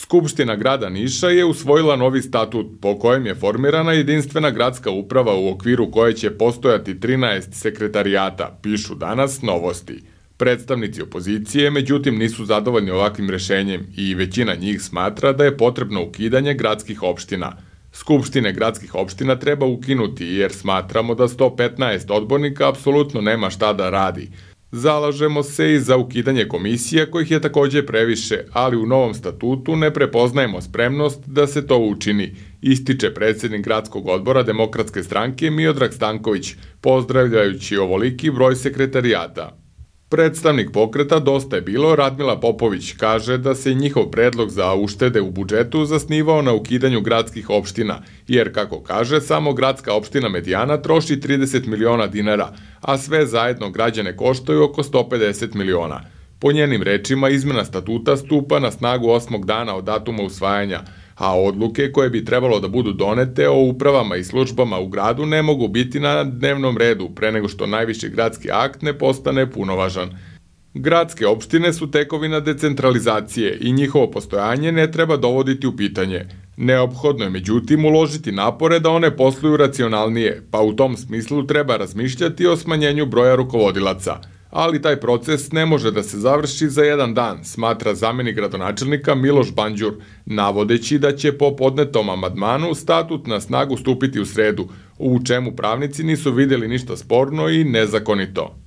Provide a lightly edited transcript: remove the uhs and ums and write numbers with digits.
Skupština grada Niša je usvojila novi statut po kojem je formirana jedinstvena gradska uprava u okviru koje će postojati 13 sekretarijata, pišu danas Novosti. Predstavnici opozicije, međutim, nisu zadovoljni ovakvim rešenjem i većina njih smatra da je potrebno ukidanje gradskih opština. Skupštine gradskih opština treba ukinuti jer smatramo da 115 odbornika apsolutno nema šta da radi. Zalažemo se i za ukidanje komisija kojih je takođe previše, ali u novom statutu ne prepoznajemo spremnost da se to učini, ističe predsednik gradskog odbora Demokratske stranke Miodrag Stanković, pozdravljajući ovoliki broj sekretarijata. Predstavnik pokreta Dosta je bilo Radmila Popović kaže da se njihov predlog za uštede u budžetu zasnivao na ukidanju gradskih opština, jer, kako kaže, samo gradska opština Medijana troši 30 miliona dinara, a sve zajedno građane koštaju oko 150 miliona. Po njenim rečima, izmena statuta stupa na snagu 8. dana od datuma usvajanja, a odluke koje bi trebalo da budu donete o upravama i službama u gradu ne mogu biti na dnevnom redu pre nego što najviši gradski akt ne postane punovažan. Gradske opštine su tekovina decentralizacije i njihovo postojanje ne treba dovoditi u pitanje. Neophodno je međutim uložiti napore da one posluju racionalnije, pa u tom smislu treba razmišljati o smanjenju broja rukovodilaca. Ali taj proces ne može da se završi za jedan dan, smatra zamenik gradonačelnika Miloš Banđur, navodeći da će po podnetom amandmanu statut na snagu stupiti u sredu, u čemu pravnici nisu videli ništa sporno i nezakonito.